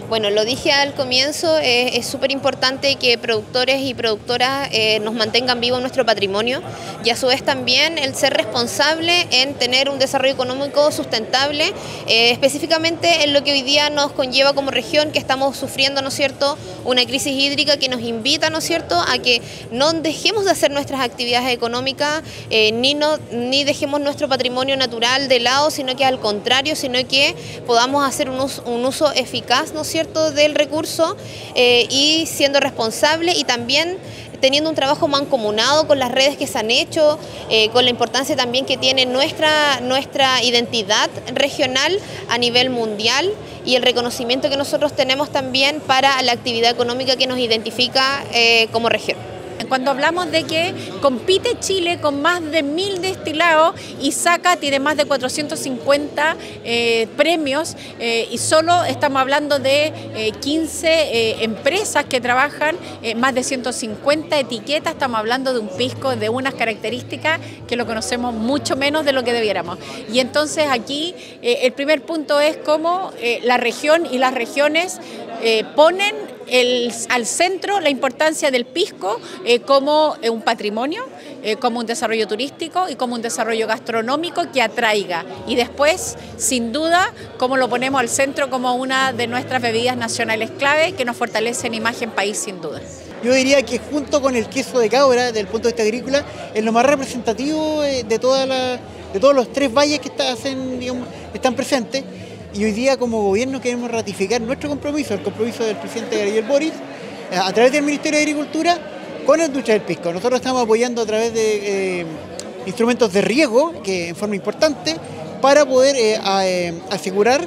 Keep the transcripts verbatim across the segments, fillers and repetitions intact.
Bueno, lo dije al comienzo, eh, es súper importante que productores y productoras eh, nos mantengan vivo nuestro patrimonio y a su vez también el ser responsable en tener un desarrollo económico sustentable, eh, específicamente en lo que hoy día nos conlleva como región, que estamos sufriendo, ¿no es cierto?, una crisis hídrica que nos invita, ¿no es cierto?, a que no dejemos de hacer nuestras actividades económicas, eh, ni, no, ni dejemos nuestro patrimonio natural de lado, sino que al contrario, sino que podamos hacer un uso, un uso eficaz, ¿no es cierto?, del recurso eh, y siendo responsable y también teniendo un trabajo mancomunado con las redes que se han hecho, eh, con la importancia también que tiene nuestra, nuestra identidad regional a nivel mundial y el reconocimiento que nosotros tenemos también para la actividad económica que nos identifica eh, como región. Cuando hablamos de que compite Chile con más de mil destilados y SACA tiene más de cuatrocientos cincuenta eh, premios eh, y solo estamos hablando de eh, quince eh, empresas que trabajan, eh, más de ciento cincuenta etiquetas, estamos hablando de un pisco de unas características que lo conocemos mucho menos de lo que debiéramos. Y entonces aquí eh, el primer punto es cómo eh, la región y las regiones eh, ponen El, al centro la importancia del pisco eh, como eh, un patrimonio, eh, como un desarrollo turístico y como un desarrollo gastronómico que atraiga. Y después, sin duda, como lo ponemos al centro como una de nuestras bebidas nacionales clave que nos fortalece en imagen país, sin duda. Yo diría que junto con el queso de cabra, desde el punto de vista agrícola, es lo más representativo de, toda la, de todos los tres valles que está, hacen, digamos, están presentes. Y hoy día como gobierno queremos ratificar nuestro compromiso, el compromiso del presidente Gabriel Boric, a través del Ministerio de Agricultura con la industria del pisco. Nosotros estamos apoyando a través de eh, instrumentos de riego, que en forma importante, para poder eh, a, eh, asegurar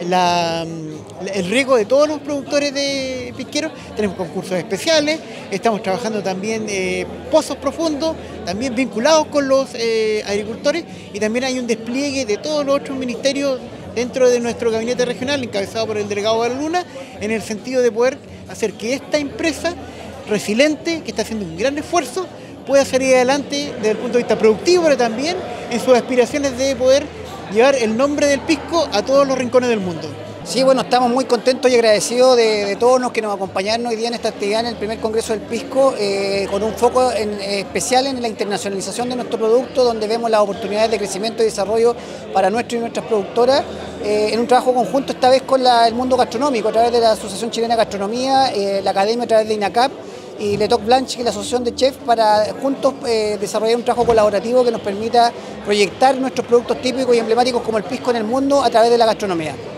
la, el riego de todos los productores de pisqueros. Tenemos concursos especiales, estamos trabajando también eh, pozos profundos, también vinculados con los eh, agricultores, y también hay un despliegue de todos los otros ministerios dentro de nuestro gabinete regional, encabezado por el delegado Galo Luna, en el sentido de poder hacer que esta empresa resiliente, que está haciendo un gran esfuerzo, pueda salir adelante desde el punto de vista productivo, pero también en sus aspiraciones de poder llevar el nombre del pisco a todos los rincones del mundo. Sí, bueno, estamos muy contentos y agradecidos de, de todos los que nos acompañaron hoy día en esta actividad en el primer Congreso del Pisco, eh, con un foco en, eh, especial en la internacionalización de nuestro producto, donde vemos las oportunidades de crecimiento y desarrollo para nuestro y nuestras productoras, eh, en un trabajo conjunto esta vez con la, el mundo gastronómico, a través de la Asociación Chilena de Gastronomía, eh, la Academia a través de INACAP y Le Toc Blanche, que es la Asociación de Chefs, para juntos eh, desarrollar un trabajo colaborativo que nos permita proyectar nuestros productos típicos y emblemáticos como el pisco en el mundo a través de la gastronomía.